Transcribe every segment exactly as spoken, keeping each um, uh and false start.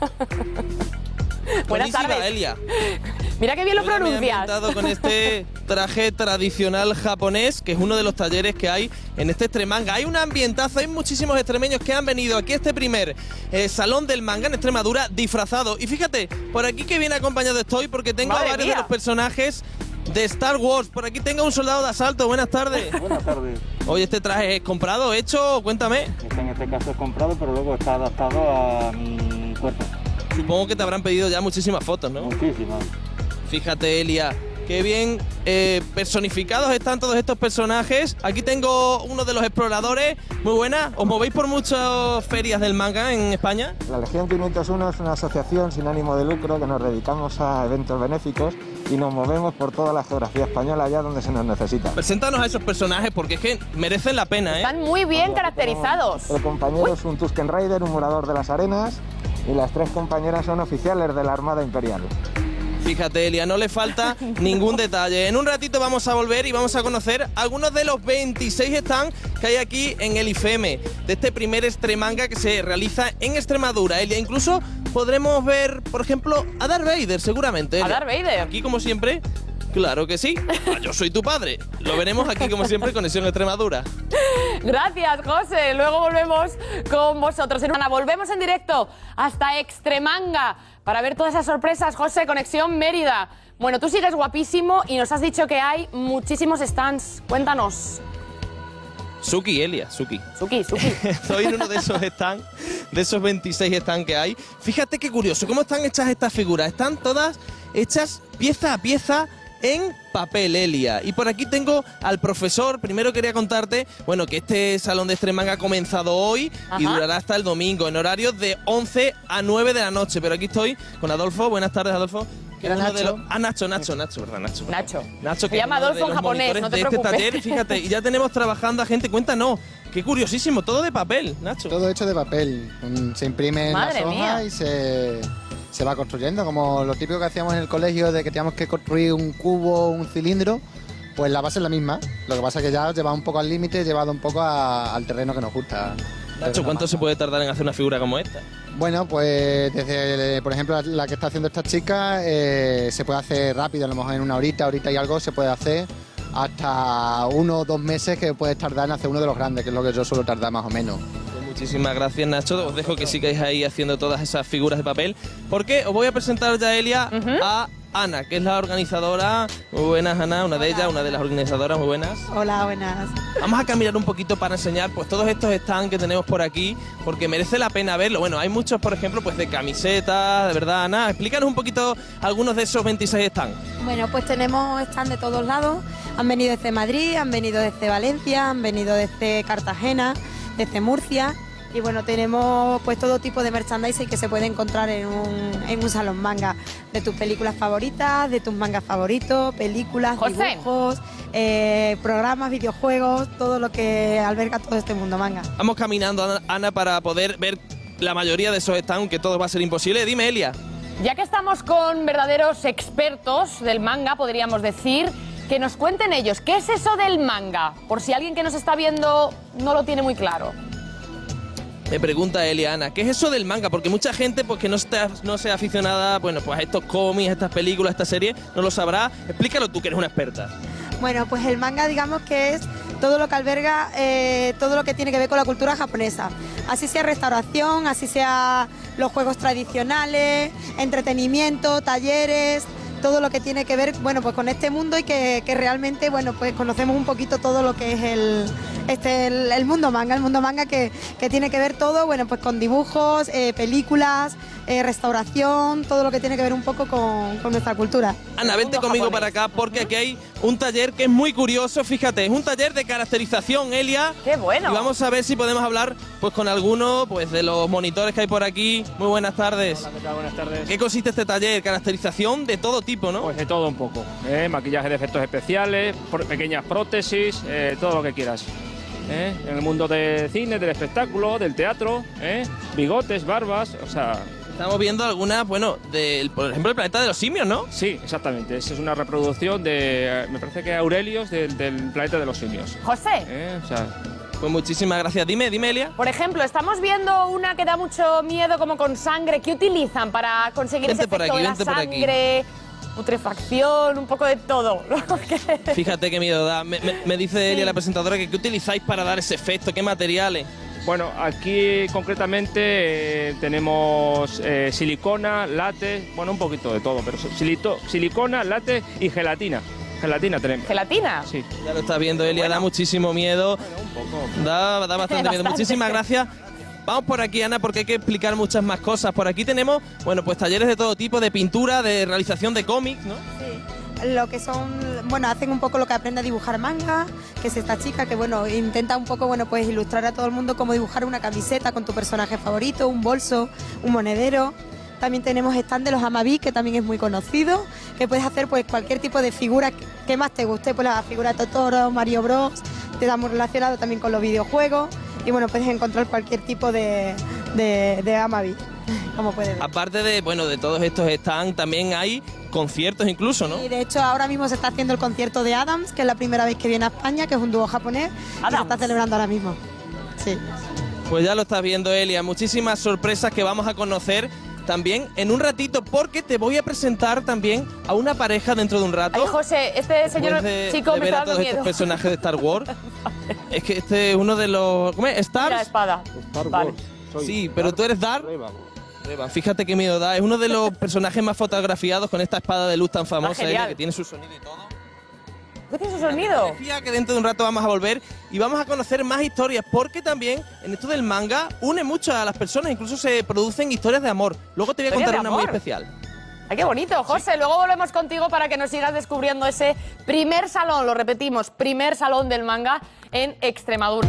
Buenas tardes, Elia. Mira qué bien lo Yo ya me he pronuncias. ambientado con este traje tradicional japonés, que es uno de los talleres que hay en este Extremanga. Hay un ambientazo, hay muchísimos extremeños que han venido aquí a este primer eh, salón del manga en Extremadura disfrazado. Y fíjate, por aquí que bien acompañado estoy, porque tengo Madre a varios mía. de los personajes de Star Wars. Por aquí tengo a un soldado de asalto. Buenas tardes. Buenas tardes. Oye, ¿este traje es comprado, hecho? Cuéntame. Este, en este caso es comprado, pero luego está adaptado a mi cuerpo. Supongo que te habrán pedido ya muchísimas fotos, ¿no? Muchísimas. Fíjate, Elia, qué bien eh, personificados están todos estos personajes. Aquí tengo uno de los exploradores. Muy buena. ¿Os movéis por muchas ferias del manga en España? La Legión quinientos uno es una asociación sin ánimo de lucro que nos dedicamos a eventos benéficos y nos movemos por toda la geografía española allá donde se nos necesita. Preséntanos a esos personajes porque es que merecen la pena, ¿eh? Están muy bien caracterizados. El compañero es un Tusken Raider, un morador de las arenas, y las tres compañeras son oficiales de la Armada Imperial. Fíjate, Elia, no le falta ningún detalle. En un ratito vamos a volver y vamos a conocer algunos de los veintiséis stands que hay aquí en el I F E M, de este primer Extremanga que se realiza en Extremadura. Elia, incluso podremos ver, por ejemplo, a Darth Vader, seguramente. A Elia. Darth Vader. Aquí, como siempre, claro que sí. Ah, yo soy tu padre. Lo veremos aquí, como siempre, Conexión Extremadura. Gracias, José. Luego volvemos con vosotros. Hermana, volvemos en directo hasta Extremanga para ver todas esas sorpresas. José, Conexión Mérida. Bueno, tú sigues guapísimo y nos has dicho que hay muchísimos stands. Cuéntanos. Suki, Elia, Suki. Suki, Suki. Estoy en uno de esos stands, de esos veintiséis stands que hay. Fíjate qué curioso, cómo están hechas estas figuras. Están todas hechas pieza a pieza en papel, Elia. Y por aquí tengo al profesor. Primero quería contarte, bueno, que este salón de Extremanga ha comenzado hoy. Ajá. Y durará hasta el domingo, en horarios de once a nueve de la noche. Pero aquí estoy con Adolfo. Buenas tardes, Adolfo. Que Era Nacho. Los... Ah, Nacho, Nacho, Nacho, ¿verdad? Nacho. Nacho. Nacho, que se llama Adolfo en japonés, no te de preocupes. Este taller, fíjate, y ya tenemos trabajando a gente. Cuéntanos, qué curiosísimo, todo de papel, Nacho. Todo hecho de papel. Se imprime en las hojas y se, se va construyendo, como lo típico que hacíamos en el colegio de que teníamos que construir un cubo, un cilindro. Pues la base es la misma, lo que pasa es que ya lleva un poco al límite, llevado un poco a, al terreno que nos gusta. Nacho, ¿cuánto se puede tardar en hacer una figura como esta? Bueno, pues desde, por ejemplo, la que está haciendo esta chica, eh, se puede hacer rápido, a lo mejor en una horita, horita y algo, se puede hacer hasta uno o dos meses que puedes tardar en hacer uno de los grandes, que es lo que yo suelo tardar más o menos. Pues muchísimas gracias, Nacho. Os dejo que sigáis ahí haciendo todas esas figuras de papel, porque os voy a presentar ya, Elia, uh-huh. a Ana, que es la organizadora. Muy buenas, Ana, una de ellas, una de las organizadoras, muy buenas. Hola, buenas. Vamos a caminar un poquito para enseñar pues todos estos stands que tenemos por aquí, porque merece la pena verlo. Bueno, hay muchos, por ejemplo, pues de camisetas, de verdad, Ana. Explícanos un poquito algunos de esos veintiséis stands. Bueno, pues tenemos stands de todos lados. Han venido desde Madrid, han venido desde Valencia, han venido desde Cartagena, desde Murcia. Y bueno, tenemos pues todo tipo de merchandising que se puede encontrar en un, en un salón manga. De tus películas favoritas, de tus mangas favoritos, películas, José. dibujos, eh, programas, videojuegos, todo lo que alberga todo este mundo manga. Vamos caminando, Ana, para poder ver la mayoría de esos stands, que todo va a ser imposible. Dime, Elia. Ya que estamos con verdaderos expertos del manga, podríamos decir, que nos cuenten ellos, ¿qué es eso del manga? Por si alguien que nos está viendo no lo tiene muy claro. Me pregunta Eliana, ¿qué es eso del manga? Porque mucha gente pues que no, está, no sea aficionada, bueno, pues a estos cómics, a estas películas, a esta serie, no lo sabrá. Explícalo tú, que eres una experta. Bueno, pues el manga, digamos que es todo lo que alberga, eh, todo lo que tiene que ver con la cultura japonesa. Así sea restauración, así sea los juegos tradicionales, entretenimiento, talleres, todo lo que tiene que ver, bueno, pues con este mundo y que, que realmente, bueno, pues conocemos un poquito todo lo que es el, este, el, el mundo manga, el mundo manga que, que tiene que ver todo, bueno, pues con dibujos, eh, películas, eh, restauración, todo lo que tiene que ver un poco con, con nuestra cultura. Ana, vente conmigo para acá porque aquí hay un taller que es muy curioso, fíjate, es un taller de caracterización, Elia. ¡Qué bueno! Y vamos a ver si podemos hablar pues con alguno pues de los monitores que hay por aquí. Muy buenas tardes. Hola, ¿qué tal? Buenas tardes. ¿Qué consiste este taller? Caracterización de todo tipo, ¿no? Pues de todo un poco, ¿eh? Maquillaje de efectos especiales, pequeñas prótesis, eh, todo lo que quieras. ¿eh? En el mundo del cine, del espectáculo, del teatro, ¿eh? bigotes, barbas, o sea... Estamos viendo algunas, bueno, del, por ejemplo, el planeta de los simios, ¿no? Sí, exactamente. Esa es una reproducción de, me parece que Aurelios, del, del planeta de los simios. José. ¿Eh? O sea, Pues muchísimas gracias. Dime, dime, Elia. Por ejemplo, estamos viendo una que da mucho miedo, como con sangre. ¿Qué utilizan para conseguir Vente ese por efecto aquí, de la vente por aquí. sangre? Putrefacción, un poco de todo. Fíjate qué miedo da. Me, me- me dice Elia, la presentadora, que qué utilizáis para dar ese efecto, qué materiales. Bueno, aquí concretamente eh, tenemos eh, silicona, látex, bueno, un poquito de todo, pero silito, silicona, látex y gelatina. Gelatina tenemos. ¿Gelatina? Sí. Ya lo estás viendo, Elia, da muchísimo miedo. Da, da bastante miedo. Bastante. Muchísimas gracias. Vamos por aquí, Ana, porque hay que explicar muchas más cosas. Por aquí tenemos, bueno, pues talleres de todo tipo, de pintura, de realización de cómics, ¿no? Sí. Lo que son, bueno, hacen un poco lo que aprende a dibujar manga, que es esta chica que, bueno, intenta un poco, bueno, pues ilustrar a todo el mundo cómo dibujar una camiseta con tu personaje favorito, un bolso, un monedero. También tenemos stand de los Amaví, que también es muy conocido, que puedes hacer pues cualquier tipo de figura que, que más te guste, pues la figura de Totoro, Mario Bros, te da muy relacionado también con los videojuegos y bueno, puedes encontrar cualquier tipo de, de, de Amaví, como puedes ver. Aparte de, bueno, de todos estos stands, también hay conciertos incluso, ¿no? Y de hecho ahora mismo se está haciendo el concierto de Adams, que es la primera vez que viene a España, que es un dúo japonés, que se está celebrando ahora mismo. Sí. Pues ya lo estás viendo, Elia. Muchísimas sorpresas que vamos a conocer también en un ratito, porque te voy a presentar también a una pareja dentro de un rato. Ay, José, este señor Después de, chico de me ver está a todos dando estos miedo. personajes de Star Wars. Es que este es uno de los... ¿Cómo es? ¿Stars? Mira la espada. Star Vale. Wars. Soy Sí, pero tú eres Darth. Revan. Revan, fíjate qué miedo da. Es uno de los personajes más fotografiados con esta espada de luz tan famosa, genial. Elia, que tiene su sonido y todo. ¿Qué tiene su sonido? Decía que dentro de un rato vamos a volver y vamos a conocer más historias, porque también en esto del manga une mucho a las personas, incluso se producen historias de amor. Luego te voy a ¿Historias contar de una muy amor? especial. Ay, qué bonito, José. Luego volvemos contigo para que nos sigas descubriendo ese primer salón, lo repetimos, primer salón del manga en Extremadura.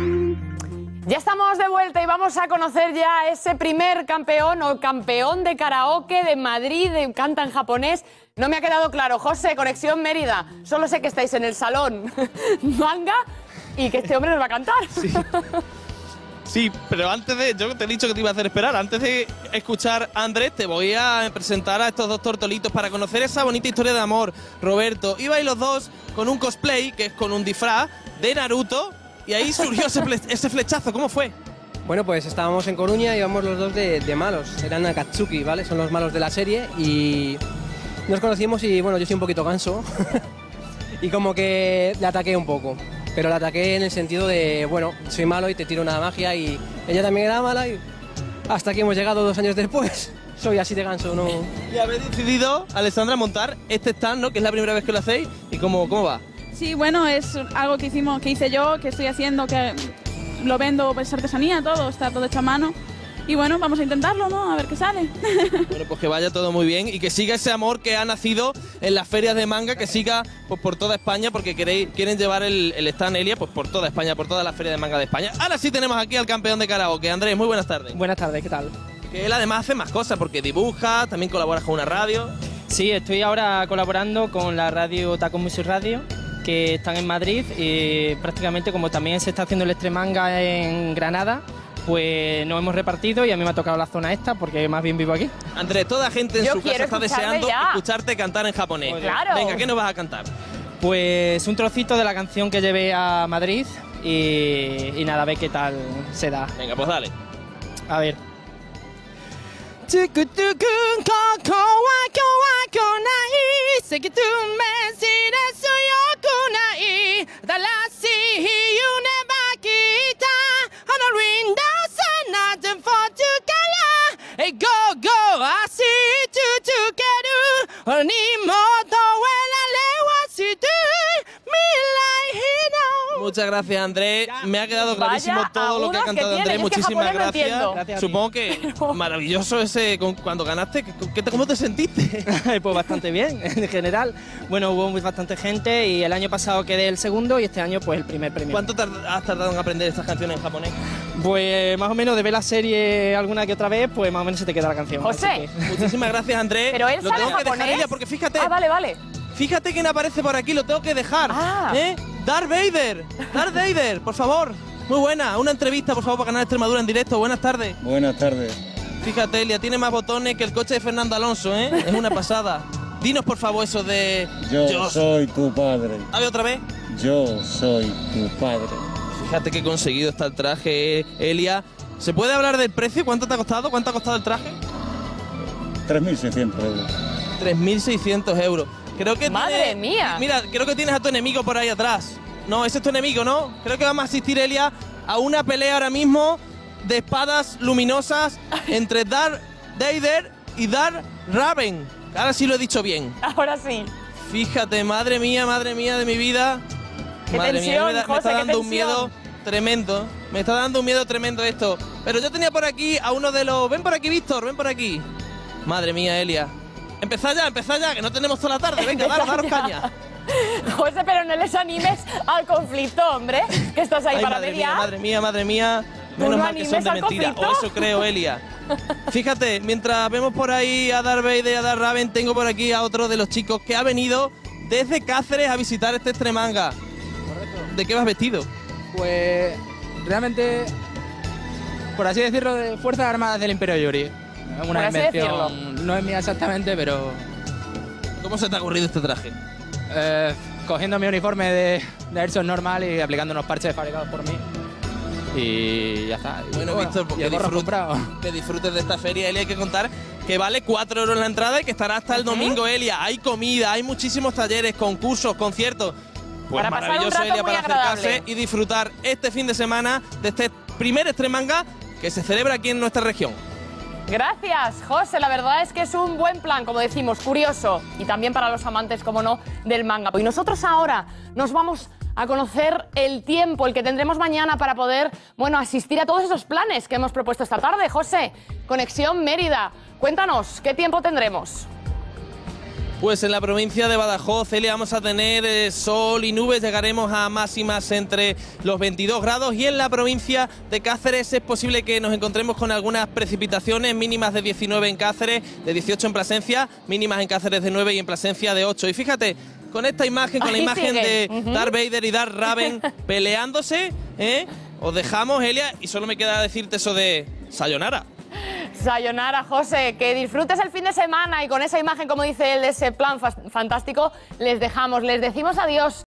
Ya estamos de vuelta y vamos a conocer ya ese primer campeón o campeón de karaoke de Madrid, de canta en japonés. No me ha quedado claro, José, Conexión Mérida. Solo sé que estáis en el salón manga y que este hombre nos va a cantar. Sí. Sí, pero antes de... Yo te he dicho que te iba a hacer esperar. Antes de escuchar a Andrés, te voy a presentar a estos dos tortolitos para conocer esa bonita historia de amor. Roberto, ibais los dos con un cosplay, que es con un disfraz de Naruto, y ahí surgió ese, ple- ese flechazo. ¿Cómo fue? Bueno, pues estábamos en Coruña y íbamos los dos de, de malos. Eran Akatsuki, ¿vale? Son los malos de la serie y nos conocimos y, bueno, yo soy un poquito ganso y como que le ataqué un poco. Pero la ataqué en el sentido de, bueno, soy malo y te tiro una magia y ella también era mala y hasta que hemos llegado dos años después. Soy así de ganso, ¿no? Y habéis decidido, Alessandra, montar este stand, ¿no? Que es la primera vez que lo hacéis. ¿Y cómo, cómo va? Sí, bueno, es algo que hicimos, que hice yo, que estoy haciendo, que lo vendo, pues artesanía, todo, está todo hecho a mano. Y bueno, vamos a intentarlo, ¿no? A ver qué sale. Bueno, pues que vaya todo muy bien y que siga ese amor que ha nacido en las ferias de manga, que siga pues por toda España, porque queréis, quieren llevar el, el stand Elia pues por toda España, por todas las ferias de manga de España. Ahora sí tenemos aquí al campeón de karaoke. Andrés, muy buenas tardes. Buenas tardes, ¿qué tal? Que él además hace más cosas, porque dibuja, también colaboras con una radio. Sí, estoy ahora colaborando con la radio Taco Music Radio, que están en Madrid, y prácticamente como también se está haciendo el Extremanga en Granada, pues nos hemos repartido y a mí me ha tocado la zona esta porque más bien vivo aquí. Andrés, toda gente en Yo su casa quiero está escucharle deseando ya. escucharte cantar en japonés. Claro. Venga, ¿qué nos vas a cantar? Pues un trocito de la canción que llevé a Madrid y, y nada, a ver qué tal se da. Venga, pues dale. A ver. Tukutukun koko wa kyou wa konai, sekitu menshi desu yokunai, darashii yume ba kita, on a window sun nothing for together, hey go go ashi tutukeru, ni moto welare wa shitu, mirai hino. Muchas gracias, Andrés. Me ha quedado Vaya clarísimo todo lo que ha agudos que cantado tiene. Andrés. Es que Muchísimas japonés no gracias. entiendo. Gracias a ti. Supongo que maravilloso ese con- cuando ganaste. ¿Qué te- ¿Cómo te sentiste? Pues bastante bien, en general. Bueno, hubo muy- bastante gente y el año pasado quedé el segundo y este año pues el primer premio. ¿Cuánto tar- has tardado en aprender estas canciones en japonés? Pues más o menos de ver la serie alguna que otra vez, pues más o menos se te queda la canción. José. así que- Muchísimas gracias, Andrés. Pero él lo sabe tengo que dejar, japonés. Elia, porque fíjate, Ah, vale, vale. fíjate quién aparece por aquí, lo tengo que dejar. Ah. ¿Eh? Darth Vader. Darth Vader, por favor. Muy buena. Una entrevista, por favor, para Canal Extremadura en directo. Buenas tardes. Buenas tardes. Fíjate, Elia, tiene más botones que el coche de Fernando Alonso, ¿eh? Es una pasada. Dinos, por favor, eso de... Yo soy tu padre. A ver, otra vez. Yo soy tu padre. Fíjate que conseguido está el traje, Elia. ¿Se puede hablar del precio? ¿Cuánto te ha costado? ¿Cuánto ha costado el traje? tres mil seiscientos euros. tres mil seiscientos euros. Creo que ¡Madre tiene- mía! Mira, creo que tienes a tu enemigo por ahí atrás. No, ese es tu enemigo, ¿no? Creo que vamos a asistir, Elia, a una pelea ahora mismo de espadas luminosas entre Darth Vader y Darth Raven. Ahora sí lo he dicho bien. Ahora sí. Fíjate, madre mía, madre mía de mi vida. Qué Madre tensión, mía, me, da- me José, está qué dando un tensión. miedo tremendo. Me está dando un miedo tremendo esto. Pero yo tenía por aquí a uno de los... Ven por aquí, Víctor, ven por aquí. Madre mía, Elia. Empezad ya, empezad ya, que no tenemos toda la tarde. Venga, daros, daros caña. José, pero no les animes al conflicto, hombre. Que estás ahí Ay, para madre mediar. mía, madre mía, madre mía. ¿Tú Menos no mal que son animes de al mentira. O conflicto? eso creo, Elia. Fíjate, mientras vemos por ahí a Darth Vader y a Darth Raven, tengo por aquí a otro de los chicos que ha venido desde Cáceres a visitar este Extremanga. Correcto. ¿De qué vas vestido? Pues realmente, por así decirlo, de Fuerzas Armadas del Imperio Yuri. Por Una así invención, no es mía exactamente, pero ¿Cómo se te ha ocurrido este traje? eh, cogiendo mi uniforme de, de Airsoft normal y aplicando unos parches fabricados por mí. Y ya está. Y, Bueno, Víctor, y el que, gorro disfrut- comprado. que disfrutes de esta feria, Elia. Hay que contar que vale cuatro euros la entrada y que estará hasta el domingo, Elia. Hay comida, hay muchísimos talleres, concursos, conciertos. Pues Para pasar un maravilloso, rato Elia, muy para acercarse agradable. y disfrutar este fin de semana de este primer Extremanga que se celebra aquí en nuestra región. Gracias, José. La verdad es que es un buen plan, como decimos, curioso. Y también para los amantes, como no, del manga. Y nosotros ahora nos vamos a conocer el tiempo, el que tendremos mañana para poder, bueno, asistir a todos esos planes que hemos propuesto esta tarde. José, Conexión Mérida. Cuéntanos, ¿qué tiempo tendremos? Pues en la provincia de Badajoz, Elia, vamos a tener eh, sol y nubes, llegaremos a máximas entre los veintidós grados y en la provincia de Cáceres es posible que nos encontremos con algunas precipitaciones mínimas de diecinueve en Cáceres, de dieciocho en Plasencia, mínimas en Cáceres de nueve y en Plasencia de ocho. Y fíjate, con esta imagen, con la Ahí imagen de siguen. Ujú. Darth Vader y Darth Raven peleándose, ¿eh? Os dejamos, Elia, y solo me queda decirte eso de sayonara. Sayonara, José, que disfrutes el fin de semana y con esa imagen, como dice él, de ese plan fas- fantástico, les dejamos, les decimos adiós.